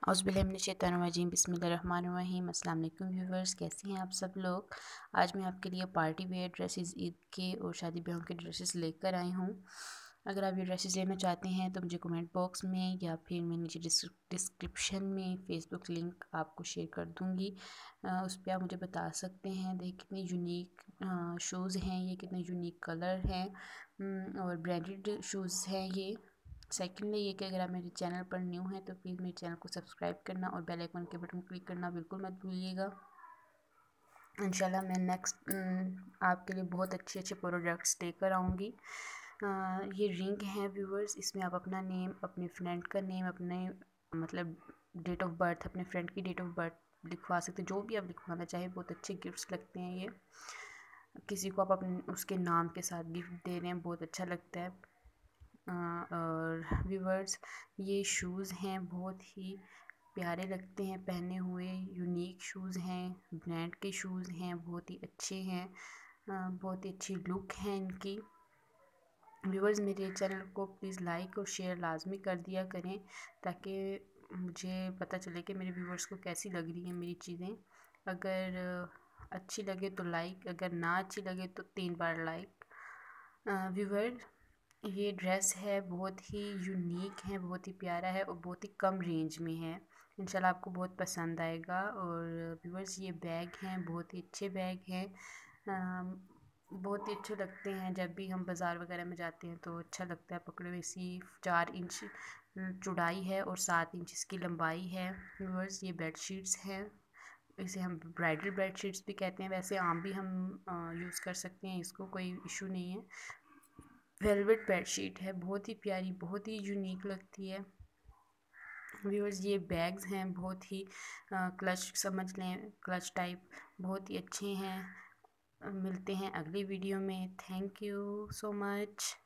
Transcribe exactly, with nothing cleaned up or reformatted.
औज़ुबिल्लाहिमिनश्शैतानिर्रजीम बिस्मिल्लाहिर्रहमानिर्रहीम। अस्सलाम वालेकुम व्यूवर्स, कैसे हैं आप सब लोग। आज मैं आपके लिए पार्टी वेयर ड्रेसेस, ईद के और शादी ब्याह के ड्रेसेस लेकर आई हूँ। अगर आप ये ड्रेसेस लेना चाहते हैं तो मुझे कमेंट बॉक्स में या फिर मैं नीचे डिस्क्रिप्शन में फ़ेसबुक लिंक आपको शेयर कर दूँगी, उस पर आप मुझे बता सकते हैं। देखिए कितने यूनिक शूज़ हैं ये, कितने यूनिक कलर हैं और ब्रांडेड शूज़ हैं ये। सेकेंडली ये कि अगर आप मेरे चैनल पर न्यू हैं तो प्लीज़ मेरे चैनल को सब्सक्राइब करना और बेल आइकन के बटन क्लिक करना बिल्कुल मत भूलिएगा। इंशाल्लाह मैं नेक्स्ट आपके लिए बहुत अच्छे अच्छे प्रोडक्ट्स लेकर आऊँगी। ये रिंग हैं व्यूवर्स, इसमें आप अपना नेम, अपने फ्रेंड का नेम, अपने मतलब डेट ऑफ बर्थ, अपने फ्रेंड की डेट ऑफ बर्थ लिखवा सकते हैं, जो भी आप लिखवाना चाहें। बहुत अच्छे गिफ्ट्स लगते हैं ये, किसी को आप अपने उसके नाम के साथ गिफ्ट दे रहे हैं, बहुत अच्छा लगता है। और व्यूवर्स ये शूज़ हैं, बहुत ही प्यारे लगते हैं पहने हुए, यूनिक शूज़ हैं, ब्रांड के शूज़ हैं, बहुत ही अच्छे हैं, बहुत ही अच्छी लुक है इनकी। व्यूवर्स मेरे चैनल को प्लीज़ लाइक और शेयर लाजमी कर दिया करें ताकि मुझे पता चले कि मेरे व्यूवर्स को कैसी लग रही हैं मेरी चीज़ें। अगर अच्छी लगे तो लाइक, अगर ना अच्छी लगे तो तीन बार लाइक। व्यूवर ये ड्रेस है, बहुत ही यूनिक है, बहुत ही प्यारा है और बहुत ही कम रेंज में है। इंशाल्लाह आपको बहुत पसंद आएगा। और व्यूवर्स ये बैग हैं, बहुत ही अच्छे बैग हैं, बहुत ही अच्छे लगते हैं। जब भी हम बाज़ार वगैरह में जाते हैं तो अच्छा लगता है पकड़े हुए। इसी चार इंच चौड़ाई है और सात इंच इसकी लंबाई है। व्यूवर्स ये बेड शीट्स हैं, इसे हम ब्राइडल बेड शीट्स भी कहते हैं, वैसे आम भी हम यूज़ कर सकते हैं, इसको कोई इशू नहीं है। वेलवेट बेडशीट है, बहुत ही प्यारी, बहुत ही यूनिक लगती है। व्यूअर्स ये बैग्स हैं, बहुत ही क्लच समझ लें, क्लच टाइप, बहुत ही अच्छे हैं। मिलते हैं अगली वीडियो में। Thank you so much.